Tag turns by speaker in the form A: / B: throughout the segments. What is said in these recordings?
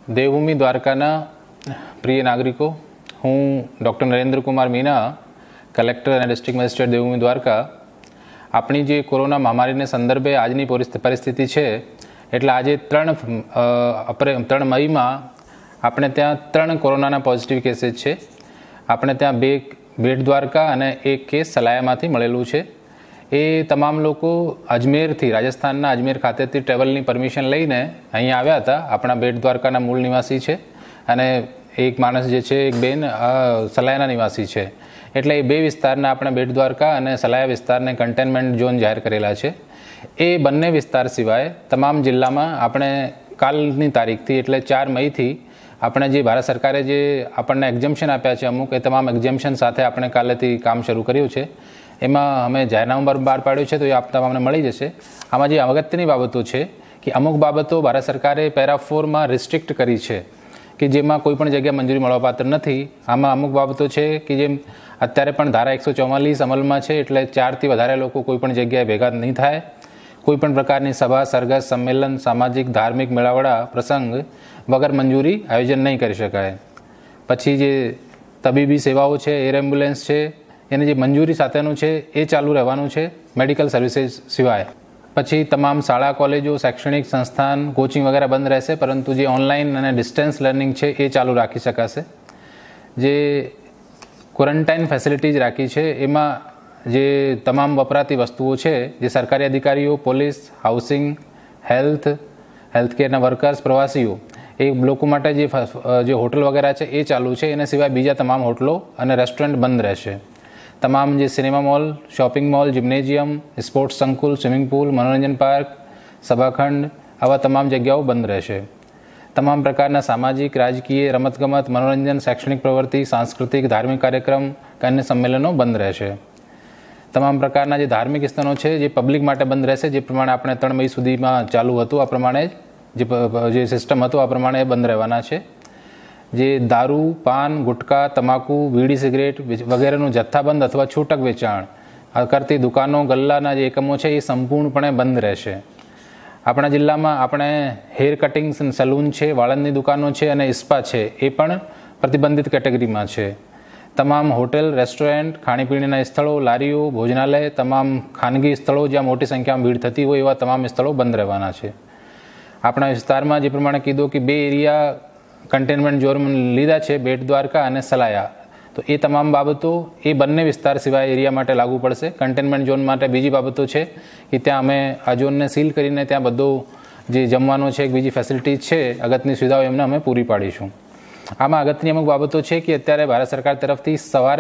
A: દેવભૂમિ દ્વારકાના પ્રિય નાગરિકો, હું ડૉક્ટર નરેન્દ્ર કુમાર મીના, કલેક્ટર અને ડિસ્ટ્રિક્ટ મેજિસ્ટ્રેટ દેવભૂમિ દ્વારકા. આપણી જે કોરોના મહામારીને સંદર્ભે આજની પરિસ્થિતિ છે, એટલે આજે 3 મઈમાં આપણે ત્યાં 3 કોરોનાના પોઝિટિવ કેસીસ છે. આપણે ત્યાં 2 બેટ દ્વારકા અને 1 કેસ સલાયામાંથી મળેલું છે. એ તમામ લોકો અજમેરથી, રાજસ્થાનના અજમેર ખાતેથી ટ્રેવલની પરમિશન લઈને અહીંયા આવ્યા હતા. આપણા બેટ દ્વારકાના મૂળ નિવાસી છે અને એક માણસ જે છે, એક બેન સલાયાના નિવાસી છે. એટલે એ 2 વિસ્તારના આપણે બેટ દ્વારકા અને સલાયા વિસ્તારને કન્ટેનમેન્ટ ઝોન જાહેર કરેલા છે. એ બંને વિસ્તાર સિવાય તમામ જિલ્લામાં આપણે કાલની તારીખથી, એટલે 4 મઈથી આપણે જે ભારત સરકારે જે આપણને એક્ઝમ્પશન આપ્યા છે અમુક, એ તમામ એક્ઝમ્પશન સાથે આપણે કાલેથી કામ શરૂ કર્યું છે. એમાં અમે જાહેરનામું બહાર પાડ્યું છે, તો એ આપ તમામને મળી જશે. આમાં જે અગત્યની બાબતો છે કે અમુક બાબતો ભારત સરકારે પેરા 4માં રિસ્ટ્રિક્ટ કરી છે કે જેમાં કોઈ પણ જગ્યાએ મંજૂરી મળવાપાત્ર નથી. આમાં અમુક બાબતો છે કે જેમ અત્યારે પણ ધારા 144 અમલમાં છે, એટલે 4થી વધારે લોકો કોઈ પણ જગ્યાએ ભેગા નહીં થાય. કોઈ પણ પ્રકારની સભા, સરઘસ, સંમેલન, સામાજિક, ધાર્મિક મેળાવડા, પ્રસંગ વગર મંજૂરી આયોજન નહીં કરી શકાય. પછી જે તબીબી સેવાઓ છે, એર એમ્બ્યુલન્સ છે, એને જે મંજૂરી સાથેનું છે એ ચાલુ રહેવાનું છે, મેડિકલ સર્વિસીસ સિવાય. પછી તમામ શાળા, કોલેજો, શૈક્ષણિક સંસ્થાન, કોચિંગ વગેરે બંધ રહેશે, પરંતુ જે ઓનલાઈન અને ડિસ્ટન્સ લર્નિંગ છે એ ચાલુ રાખી શકાશે. જે ક્વોરન્ટાઇન ફેસિલિટીઝ રાખી છે, એમાં જે તમામ વપરાતી વસ્તુઓ છે, જે સરકારી અધિકારીઓ, પોલીસ, હાઉસિંગ, હેલ્થકેરના વર્કર્સ, પ્રવાસીઓ, એ લોકો માટે જે હોટલ વગેરે છે એ ચાલુ છે. એના સિવાય બીજા તમામ હોટલો અને રેસ્ટોરન્ટ બંધ રહેશે. તમામ જે cinema mall, shopping mall, gymnasium, sports સંકુલ, સ્વિમિંગ પુલ, મનોરંજન પાર્ક, સભાખંડ, આવા તમામ જગ્યાઓ બંધ રહેશે. તમામ પ્રકારના સામાજિક, રાજકીય, રમતગમત, મનોરંજન, શૈક્ષણિક પ્રવૃત્તિ, સાંસ્કૃતિક, ધાર્મિક કાર્યક્રમ કે અન્ય સંમેલનો બંધ રહેશે. તમામ પ્રકારના જે ધાર્મિક સ્થાનો છે જે પબ્લિક માટે બંધ રહેશે, જે પ્રમાણે આપણે 3 મઈ સુધીમાં ચાલુ હતું આ પ્રમાણે જે સિસ્ટમ હતું આ પ્રમાણે બંધ રહેવાના છે. જે દારૂ, પાન, ગુટકા, તમાકુ, બીડી, સિગરેટ વગેરેનું જથ્થાબંધ અથવા છૂટક વેચાણ કરતી દુકાનો, ગલ્લાના જે એકમો છે એ સંપૂર્ણપણે બંધ રહેશે. આપણા જિલ્લામાં આપણે હેર કટિંગ સલૂન છે, વાળંદની દુકાનો છે અને સ્પા છે, એ પણ પ્રતિબંધિત કેટેગરીમાં છે. તમામ હોટેલ, રેસ્ટોરન્ટ, ખાણીપીણીના સ્થળો, લારીઓ, ભોજનાલય, તમામ ખાનગી સ્થળો જ્યાં મોટી સંખ્યામાં ભીડ થતી હોય એવા તમામ સ્થળો બંધ રહેવાના છે. આપણા વિસ્તારમાં જે પ્રમાણે કીધું કે 2 એરિયા કન્ટેનમેન્ટ ઝોન લીધા છે, બેટ દ્વારકા અને સલાયા. તો એ તમામ બાબતો એ બંને વિસ્તાર સિવાય એરિયા માટે લાગુ પડશે. કન્ટેનમેન્ટ ઝોન માટે બીજી બાબતો છે કે ત્યાં અમે આ ઝોનને સીલ કરીને ત્યાં બધું જે જમવાનું છે, બીજી ફેસિલિટીઝ છે, અગત્યની સુવિધાઓ એમને અમે પૂરી પાડીશું. આમાં અગત્યની અમુક બાબતો છે કે અત્યારે ભારત સરકાર તરફથી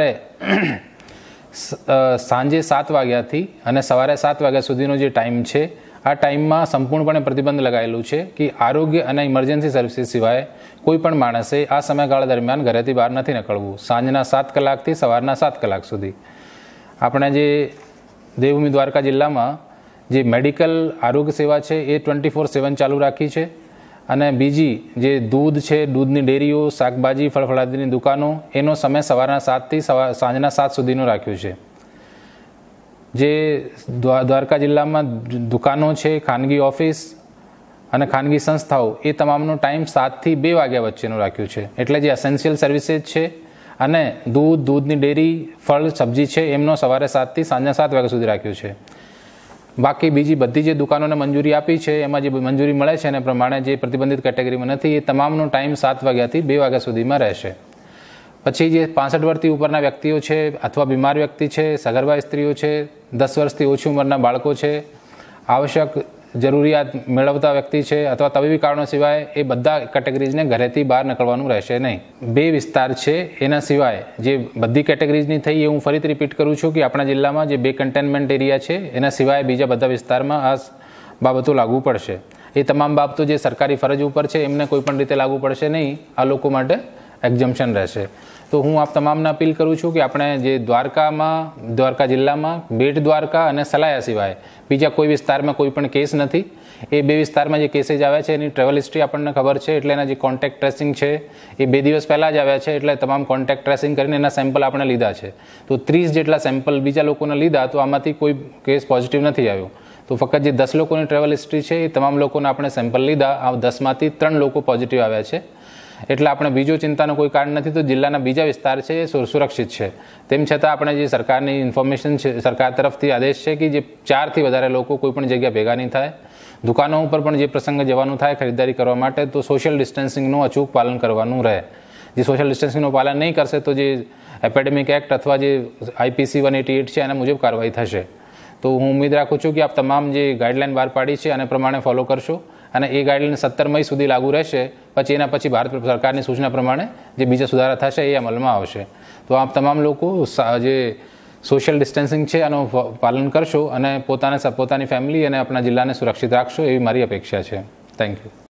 A: સાંજે 7 વાગ્યાથી અને સવારે 7 વાગ્યા સુધીનો જે ટાઈમ છે, આ ટાઈમમાં સંપૂર્ણપણે પ્રતિબંધ લગાવેલું છે કે આરોગ્ય અને ઇમરજન્સી સર્વિસીસ સિવાય કોઈ પણ માણસે આ સમયગાળા દરમિયાન ઘરેથી બહાર નથી નીકળવું. સાંજના 7 કલાકથી સવારના 7 કલાક સુધી. આપણે જે દેવભૂમિ દ્વારકા જિલ્લામાં જે મેડિકલ આરોગ્ય સેવા છે એ 24/7 ચાલુ રાખી છે. અને બીજી જે દૂધ છે, દૂધની ડેરીઓ, શાકભાજી, ફળફળાદીની દુકાનો, એનો સમય સવારના 7થી સાંજના 7 સુધીનો રાખ્યો છે. જે દ્વારકા જિલ્લામાં દુકાનો છે, ખાનગી ઓફિસ અને ખાનગી સંસ્થાઓ, એ તમામનો ટાઈમ 7થી 2 વાગ્યા વચ્ચેનો રાખ્યો છે. એટલે જે એસેન્શિયલ સર્વિસીસ છે અને દૂધની ડેરી, ફળ, સબ્જી છે, એમનો સવારે 7થી સાંજના 7 વાગ્યા સુધી રાખ્યો છે. બાકી બીજી બધી જે દુકાનોને મંજૂરી આપી છે, એમાં જે મંજૂરી મળે છે એને પ્રમાણે જે પ્રતિબંધિત કેટેગરીમાં નથી, એ તમામનો ટાઈમ 7 વાગ્યાથી 2 વાગ્યા સુધીમાં રહેશે. પછી જે 65 વર્ષથી ઉપરના વ્યક્તિઓ છે, અથવા બીમાર વ્યક્તિ છે, સગર્ભા સ્ત્રીઓ છે, 10 વર્ષથી ઓછી ઉંમરના બાળકો છે, આવશ્યક જરૂરિયાત મેળવતા વ્યક્તિ છે, અથવા તબીબી કારણો સિવાય એ બધા કેટેગરીઝને ઘરેથી બહાર નીકળવાનું રહેશે નહીં. 2 વિસ્તાર છે એના સિવાય જે બધી કેટેગરીઝની થઈ, એ હું ફરીથી રિપીટ કરું છું કે આપણા જિલ્લામાં જે 2 કન્ટેનમેન્ટ એરિયા છે એના સિવાય બીજા બધા વિસ્તારમાં આ બાબતો લાગુ પડશે. એ તમામ બાબતો જે સરકારી ફરજ ઉપર છે એમને કોઈ પણ રીતે લાગુ પડશે નહીં. આ લોકો માટે એક્ઝમ્પશન રહેશે. તો હું આપ તમામને અપીલ કરું છું કે આપણે જે દ્વારકા જિલ્લામાં બેટ દ્વારકા અને સલાયા સિવાય બીજા કોઈ વિસ્તારમાં કોઈ પણ કેસ નથી. એ 2 વિસ્તારમાં જે કેसेज આવ્યા છે એની ટ્રાવેલ હિસ્ટ્રી આપણને ખબર છે, એટલે એના જે કોન્ટેક્ટ ટ્રેસિંગ છે એ 2 દિવસ પહેલાં જ આવ્યા છે. એટલે તમામ કોન્ટેક્ટ ટ્રેસિંગ કરીને એના સેમ્પલ આપણે લીધા છે. તો 30 જેટલા સેમ્પલ બીજા લોકોને લીધા, તો આમાંથી કોઈ કેસ પોઝિટિવ નથી આવ્યો. તો ફક્ત જે 10 લોકોની ટ્રાવેલ હિસ્ટ્રી છે એ તમામ લોકોને આપણે સેમ્પલ લીધા. આ 10માંથી 3 લોકો પોઝિટિવ આવ્યા છે. એટલે આપણે બીજો ચિંતાનો કોઈ કારણ નથી. તો જિલ્લાના બીજા વિસ્તાર છે એ સુરક્ષિત છે. તેમ છતાં આપણે જે સરકારની ઇન્ફોર્મેશન છે, સરકાર તરફથી આદેશ છે કે જે 4થી વધારે લોકો કોઈ પણ જગ્યા ભેગા નહીં થાય. દુકાનો ઉપર પણ જે પ્રસંગે જવાનું થાય ખરીદારી કરવા માટે તો સોશિયલ ડિસ્ટન્સિંગનું અચૂક પાલન કરવાનું રહે. જે સોશિયલ ડિસ્ટન્સિંગનું પાલન નહીં કરશે તો જે એપેડેમિક એક્ટ અથવા જે IPC 188 છે એના મુજબ કાર્યવાહી થશે. તો હું ઉમ્મીદ રાખું છું કે આપ તમામ જે ગાઈડલાઈન બહાર પાડી છે અને પ્રમાણે ફોલો કરશો અને એ ગાઈડલાઈન 17 મઈ સુધી લાગુ રહેશે. પછી એના પછી ભારત સરકારની સૂચના પ્રમાણે જે બીજા સુધારા થશે એ અમલમાં આવશે. તો આપ તમામ લોકો જે સોશિયલ ડિસ્ટન્સિંગ છે આનું પાલન કરશો અને પોતાની ફેમિલી અને આપણા જિલ્લાને સુરક્ષિત રાખશો એવી મારી અપેક્ષા છે. Thank you.